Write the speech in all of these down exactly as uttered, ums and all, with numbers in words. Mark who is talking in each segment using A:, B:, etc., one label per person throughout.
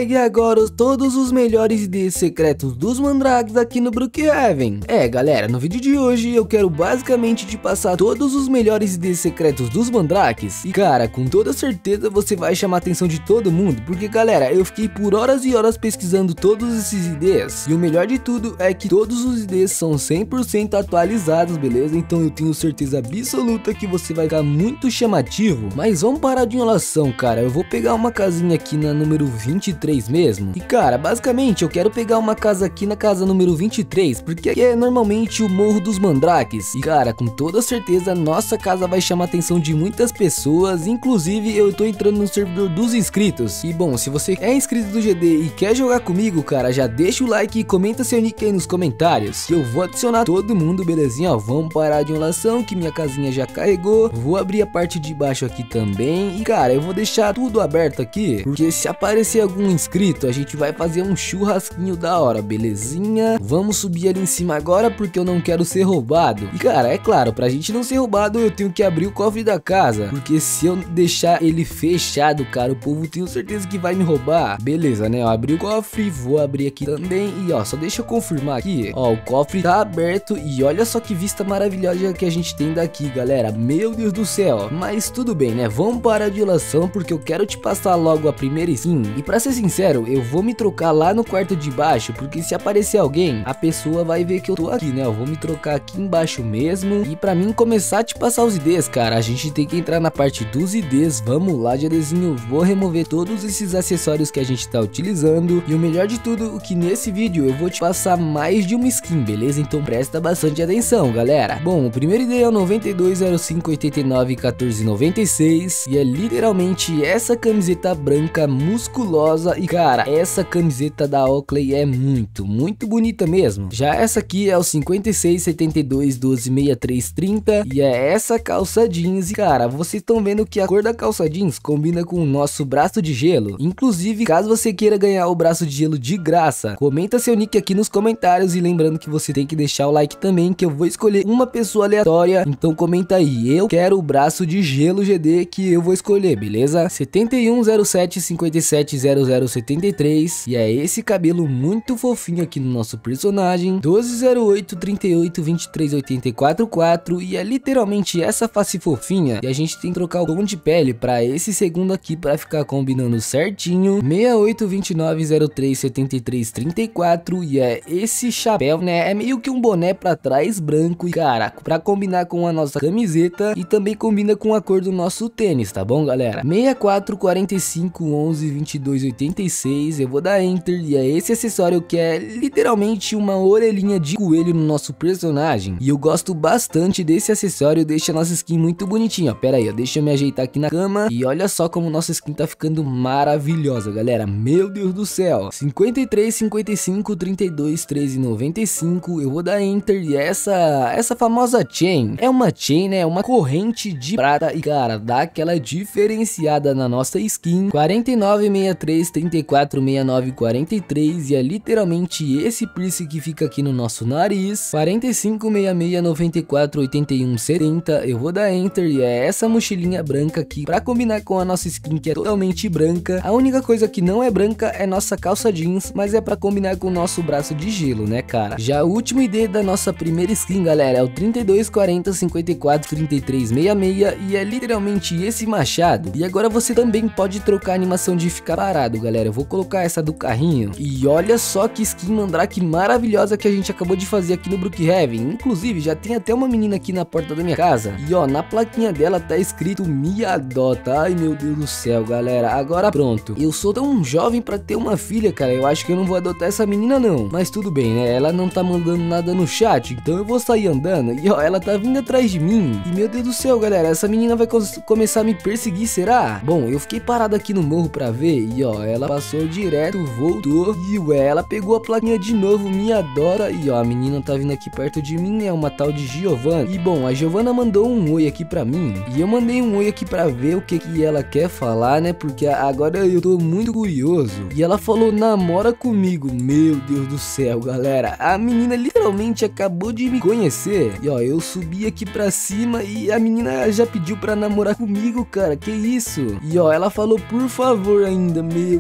A: pegue agora todos os melhores I Ds secretos dos Mandrakes aqui no Brookhaven. É galera, no vídeo de hoje eu quero basicamente te passar todos os melhores I Ds secretos dos Mandrakes. E cara, com toda certeza você vai chamar a atenção de todo mundo, porque galera, eu fiquei por horas e horas pesquisando todos esses I Ds. E o melhor de tudo é que todos os I Ds são cem por cento atualizados, beleza? Então eu tenho certeza absoluta que você vai ficar muito chamativo. Mas vamos parar de enrolação, cara. Eu vou pegar uma casinha aqui na número vinte e três mesmo. E cara, basicamente eu quero pegar uma casa aqui na casa número vinte e três, porque aqui é normalmente o Morro dos Mandrakes. E cara, com toda certeza nossa casa vai chamar a atenção de muitas pessoas. Inclusive eu tô entrando no servidor dos inscritos. E bom, se você é inscrito do G D e quer jogar comigo, cara, já deixa o like e comenta seu nick aí nos comentários, que eu vou adicionar todo mundo, belezinha? Ó, vamos parar de enrolação que minha casinha já carregou. Vou abrir a parte de baixo aqui também. E cara, eu vou deixar tudo aberto aqui, porque se aparecer algum inscrito, a gente vai fazer um churrasquinho da hora, belezinha? Vamos subir ali em cima agora, porque eu não quero ser roubado. E cara, é claro, pra gente não ser roubado, eu tenho que abrir o cofre da casa, porque se eu deixar ele fechado, cara, o povo tenho certeza que vai me roubar. Beleza, né? Eu abri o cofre, vou abrir aqui também. E ó, só deixa eu confirmar aqui. Ó, o cofre tá aberto e olha só que vista maravilhosa que a gente tem daqui, galera. Meu Deus do céu. Mas tudo bem, né? Vamos parar de enrolação, porque eu quero te passar logo a primeira skin. E pra ser sincero, eu vou me trocar lá no quarto de baixo, porque se aparecer alguém, a pessoa vai ver que eu tô aqui, né? Eu vou me trocar aqui embaixo mesmo. E pra mim começar a te passar os I Ds, cara, a gente tem que entrar na parte dos I Ds. Vamos lá, GDzinho. Vou remover todos esses acessórios que a gente tá utilizando. E o melhor de tudo, que nesse vídeo eu vou te passar mais de uma skin, beleza? Então presta bastante atenção, galera. Bom, o primeiro I D é o noventa e dois zero cinco oitenta e nove quatorze noventa e seis. E é literalmente essa camiseta branca musculosa. E cara, essa camiseta da Oakley é muito, muito bonita mesmo. Já essa aqui é o cinquenta e seis setenta e dois doze sessenta e três trinta. E é essa calça jeans. E cara, vocês estão vendo que a cor da calça jeans combina com o nosso braço de gelo. Inclusive, caso você queira ganhar o braço de gelo de graça, comenta seu nick aqui nos comentários. E lembrando que você tem que deixar o like também, que eu vou escolher uma pessoa aleatória. Então comenta aí, eu quero o braço de gelo G D que eu vou escolher, beleza? setenta e um zero sete cinquenta e sete zero zero setenta e três. E é esse cabelo muito fofinho aqui no nosso personagem. doze zero oito trinta e oito vinte e três oitenta e quatro quatro. E é literalmente essa face fofinha. E a gente tem que trocar o tom de pele pra esse segundo aqui, pra ficar combinando certinho. sessenta e oito vinte e nove zero três setenta e três trinta e quatro. E é esse chapéu, né? É meio que um boné pra trás branco. E cara, pra combinar com a nossa camiseta. E também combina com a cor do nosso tênis, tá bom, galera? sessenta e quatro quarenta e cinco onze vinte e dois oitenta e seis. Eu vou dar enter. E é esse acessório que é literalmente uma orelhinha de coelho no nosso personagem. E eu gosto bastante desse acessório. Deixa a nossa skin muito bonitinha. Pera aí, ó, deixa eu me ajeitar aqui na cama. E olha só como nossa skin tá ficando maravilhosa, galera. Meu Deus do céu. cinquenta e três cinquenta e cinco trinta e dois treze noventa e cinco. Eu vou dar enter. E essa essa famosa chain é uma chain, né? Uma corrente de prata. E cara, dá aquela diferenciada na nossa skin. quarenta e nove sessenta e três trinta e quatro sessenta e nove quarenta e três. E é literalmente esse piercing que fica aqui no nosso nariz. quarenta e cinco sessenta e seis noventa e quatro oitenta e um setenta. Eu vou dar enter. E é essa mochilinha branca aqui, pra combinar com a nossa skin, que é totalmente branca. A única coisa que não é branca é nossa calça jeans, mas é pra combinar com o nosso braço de gelo, né, cara? Já o último I D da nossa primeira skin, galera, é o trinta e dois quarenta cinquenta e quatro trinta e três sessenta e seis. E é literalmente esse machado. E agora você também pode trocar a animação de ficar parado, galera. Eu vou colocar essa do carrinho. E olha só que skin Mandrake maravilhosa que a gente acabou de fazer aqui no Brookhaven. Inclusive, já tem até uma menina aqui na porta da minha casa. E ó, na plaquinha dela tá escrito me adota. Ai, meu Deus do céu, galera. Agora pronto. Eu sou tão jovem pra ter uma filha, cara. Eu acho que eu não vou adotar essa menina, não. Mas tudo bem, né? Ela não tá mandando nada no chat, então eu vou sair andando. E ó, ela tá vindo atrás de mim. E meu Deus do céu, galera, essa menina vai começar a me perseguir, será? Bom, eu fiquei parado aqui no morro pra ver. E ó, ela passou direto, voltou. E ué, ela pegou a plaquinha de novo, me adora. E ó, a menina tá vindo aqui perto de mim, é uma tal de Giovana. E bom, a Giovana mandou um oi aqui pra mim. E eu mandei um oi aqui pra ver o que que ela quer falar, né? Porque agora eu tô muito curioso. E ela falou, namora comigo. Meu Deus do céu, galera. A menina literalmente acabou de me conhecer. E ó, eu subi aqui pra cima e a menina já pediu pra namorar comigo, cara. Que isso? E ó, ela falou, por favor ainda. Meu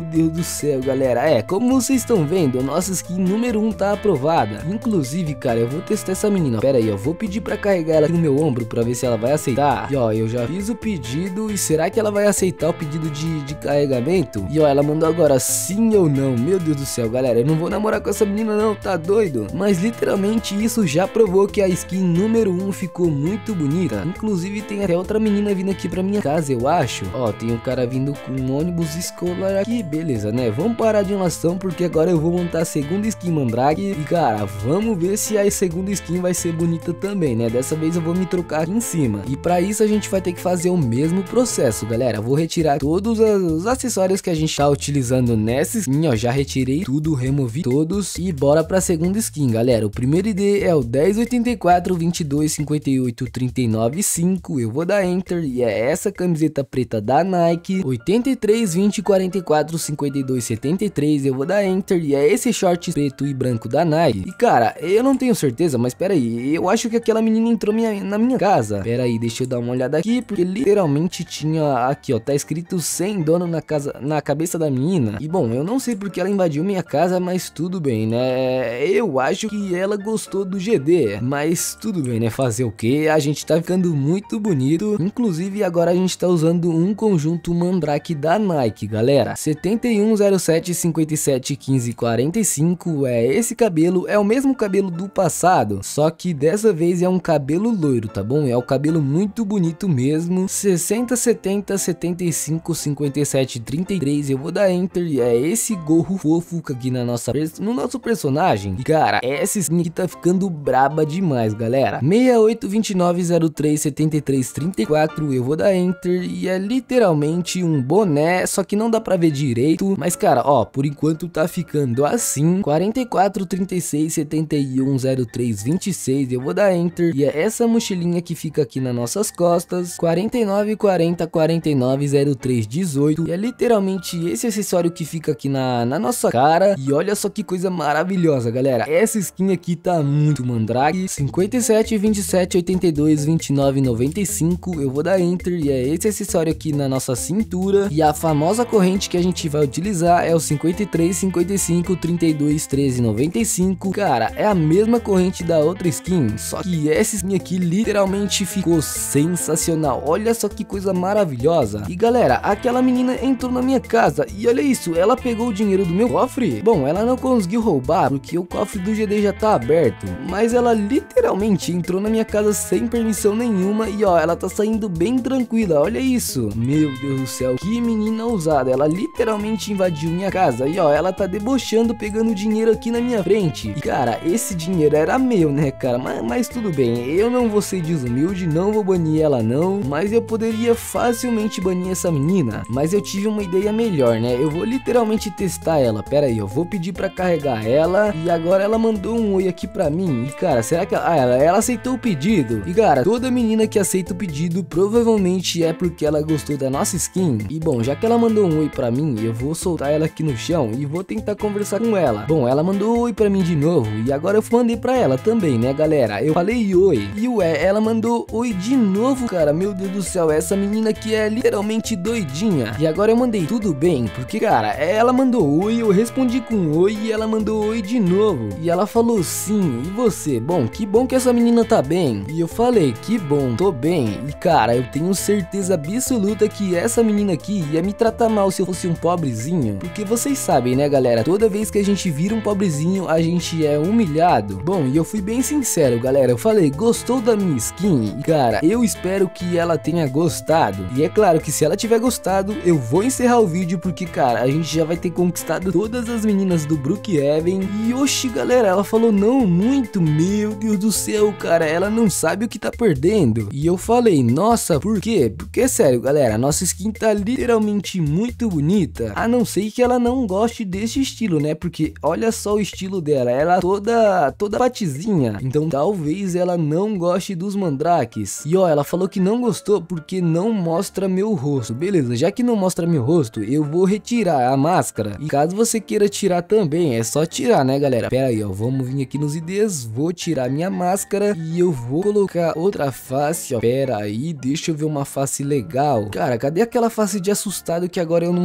A: Deus do céu, galera. É, como vocês estão vendo, a nossa skin número um tá aprovada. Inclusive, cara, eu vou testar essa menina. Pera aí, eu vou pedir pra carregar ela aqui no meu ombro pra ver se ela vai aceitar. E ó, eu já fiz o pedido. E será que ela vai aceitar o pedido de, de carregamento? E ó, ela mandou agora sim ou não. Meu Deus do céu, galera, eu não vou namorar com essa menina não, tá doido? Mas literalmente isso já provou que a skin número um ficou muito bonita. Inclusive tem até outra menina vindo aqui pra minha casa, eu acho. Ó, tem um cara vindo com um ônibus escolar aqui, beleza, né? Vamos parar de enrolação porque agora eu vou montar a segunda skin Mandrake. E cara, vamos ver se a segunda skin vai ser bonita também, né? Dessa vez eu vou me trocar aqui em cima. E pra isso a gente vai ter que fazer o mesmo processo, galera. Vou retirar todos os acessórios que a gente tá utilizando nessa skin, ó. Já retirei tudo, removi todos. E bora pra segunda skin, galera. O primeiro I D é o dez oitenta e quatro, vinte e dois, cinquenta e oito, trinta e nove, cinco. Eu vou dar Enter e é essa camiseta preta da Nike. oitenta e três, vinte, quarenta e quatro, cinquenta e dois, setenta e três. Eu vou dar Enter e é esse short preto e branco da Nike. E cara, eu não tenho certeza, mas pera aí, eu acho que aquela menina entrou minha, na minha casa. Pera aí, deixa eu dar uma olhada aqui, porque literalmente tinha aqui, ó, tá escrito sem dono na casa, na cabeça da menina. E bom, eu não sei porque ela invadiu minha casa, mas tudo bem, né? Eu acho que ela gostou do G D, mas tudo bem, né? Fazer o que? A gente tá ficando muito bonito. Inclusive agora a gente tá usando um conjunto Mandrake da Nike, galera. setenta e um, zero sete, cinquenta e sete, quinze, quarenta e cinco. É esse cabelo, é o mesmo cabelo do passado, só que dessa vez é um cabelo loiro, tá bom? É o cabelo muito bonito mesmo. sessenta, setenta, setenta e cinco, cinquenta e sete, trinta e três. Eu vou dar Enter e é esse gorro fofo aqui na nossa, no nosso personagem. E cara, essa skin aqui tá ficando braba demais, galera. sessenta e oito, vinte e nove, zero três, setenta e três, trinta e quatro. Eu vou dar Enter e é literalmente um boné, só que não dá pra ver direito. Mas cara, ó, por enquanto tá ficando assim. quarenta e quatro, trinta e seis, setenta e um, zero três, vinte e seis. Eu vou dar Enter e é essa mochilinha que fica aqui nas nossas costas. quarenta e nove, quarenta, quarenta e nove, zero três, dezoito. E é literalmente esse acessório que fica aqui na, na nossa cara. E olha só que coisa maravilhosa, galera. Essa skin aqui tá muito Mandrake. cinquenta e sete, vinte e sete, oitenta e dois, vinte e nove, noventa e cinco. Eu vou dar Enter e é esse acessório aqui na nossa cintura. E a famosa corrente que a gente vai utilizar é o cinquenta e três, cinquenta e cinco, trinta e dois, treze, noventa e cinco. Cara, é a mesma corrente da outra skin, só que essa skin aqui literalmente ficou sensacional. Olha só que coisa maravilhosa. E galera, aquela menina entrou na minha casa e olha isso, ela pegou o dinheiro do meu cofre. Bom, ela não conseguiu roubar porque o cofre do G D já tá aberto, mas ela literalmente entrou na minha casa sem permissão nenhuma e ó, ela tá saindo bem tranquila. Olha isso, meu Deus do céu, que menina ousada. Ela literalmente invadiu minha casa e ó, ela tá debochando, pegando dinheiro aqui na minha frente. E cara, esse dinheiro era meu, né, cara? Mas, mas tudo bem, eu não vou ser desumilde, não vou banir ela não, mas eu poderia facilmente banir essa menina. Mas eu tive uma ideia melhor, né? Eu vou literalmente testar ela. Pera aí, eu vou pedir pra carregar ela. E agora ela mandou um oi aqui pra mim. E cara, será que ela... Ah, ela, ela aceitou o pedido. E cara, toda menina que aceita o pedido provavelmente é porque ela gostou da nossa skin. E bom, já que ela mandou um oi pra mim, eu vou soltar ela aqui no chão e vou tentar conversar com ela. Bom, ela mandou oi pra mim de novo e agora eu mandei pra ela também, né, galera? Eu falei oi e ué, ela mandou oi de novo, cara. Meu Deus do céu, essa menina aqui é literalmente doidinha. E agora eu mandei tudo bem, porque cara, ela mandou oi, eu respondi com oi e ela mandou oi de novo. E ela falou sim, e você? Bom, que bom que essa menina tá bem. E eu falei, que bom, tô bem. E cara, eu tenho certeza absoluta que essa menina aqui ia me tratar mal se eu fosse um pobrezinho. Porque vocês sabem, né, galera? Toda vez que a gente vira um pobrezinho, a gente é humilhado. Bom, e eu fui bem sincero, galera. Eu falei, gostou da minha skin? E cara, eu espero que ela tenha gostado. E é claro que se ela tiver gostado, eu vou encerrar o vídeo, porque cara, a gente já vai ter conquistado todas as meninas do Brookhaven. E oxi, galera, ela falou não muito. Meu Deus do céu, cara, ela não sabe o que tá perdendo. E eu falei, nossa, por quê? Porque sério, galera, a nossa skin tá literalmente muito bonita. A não ser que ela não goste desse estilo, né? Porque olha só o estilo dela, ela toda toda patizinha. Então talvez ela não goste dos mandrakes. E ó, ela falou que não gostou porque não mostra meu rosto. Beleza, já que não mostra meu rosto, eu vou retirar a máscara. E caso você queira tirar também, é só tirar, né, galera? Pera aí, ó, vamos vir aqui nos I Ds, vou tirar minha máscara e eu vou colocar outra face, ó. Pera aí, deixa eu ver uma face legal. Cara, cadê aquela face de assustado que agora eu não tô encontrando?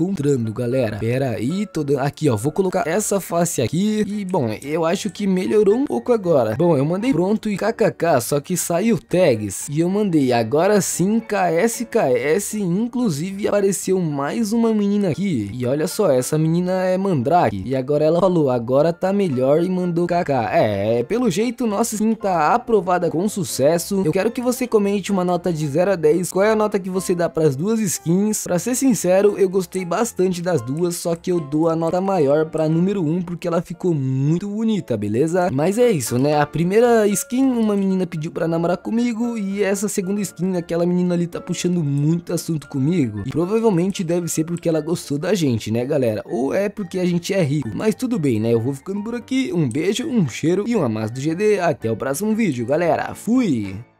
A: encontrando, galera. Pera aí, tô dando... Aqui, ó, vou colocar essa face aqui. E, bom, eu acho que melhorou um pouco agora. Bom, eu mandei pronto e kkk, só que saiu tags. E eu mandei, agora sim, K S K S. Inclusive, apareceu mais uma menina aqui. E olha só, essa menina é Mandrake. E agora ela falou, agora tá melhor, e mandou kkk. É, pelo jeito, nossa skin tá aprovada com sucesso. Eu quero que você comente uma nota de zero a dez. Qual é a nota que você dá pras duas skins? Pra ser sincero, eu gostei bastante das duas, só que eu dou a nota maior pra número um, porque ela ficou muito bonita, beleza? Mas é isso, né? A primeira skin, uma menina pediu pra namorar comigo, e essa segunda skin, aquela menina ali tá puxando muito assunto comigo. E provavelmente deve ser porque ela gostou da gente, né, galera? Ou é porque a gente é rico. Mas tudo bem, né? Eu vou ficando por aqui. Um beijo, um cheiro e um amasso do G D. Até o próximo vídeo, galera. Fui!